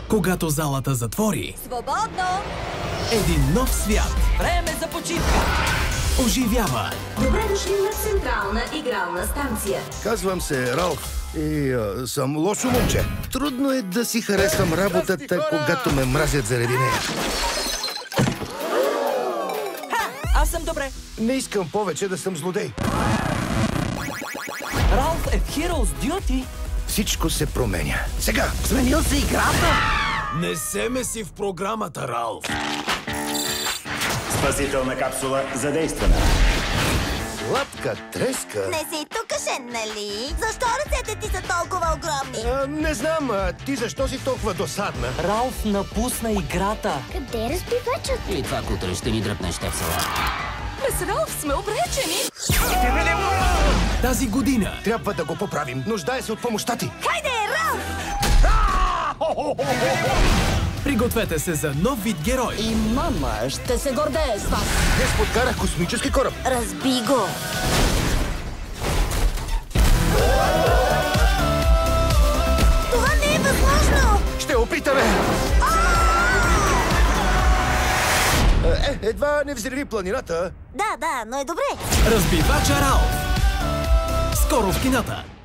Когато залата затвори, Свободно! един нов свят Време за почивка! оживява. Добре дошли на Централна игрална станция. Казвам се Ралф и съм лошо момче. Трудно е да си харесвам работата, когато ме мразят заради нея. Аз съм добре. Не искам повече да съм злодей. Ралф е в Heroes Duty. Всичко се променя. Сега! Сменил се играта. Не се меси в програмата, Ралф. Спасителна капсула задействана. Сладка треска. Не си тукашен, нали? Защо ръцете ти са толкова огромни? Не знам, ти защо си толкова досадна? Ралф напусна играта. Къде е разбивачът? И това кутре ще ни дръпне щепсела. Без Ралф сме обречени! Тази година Трябва да го поправим. Нуждае се от помощта ти. Хайде, Ралф! пригответе се за нов вид герой. И мама ще се гордее с вас. Днес подкарах космически кораб. Разби го! Това не е възможно! Ще опитаме! Едва не взриви планината. Да, но е добре. Разбивача Ралф. Скоро в кината.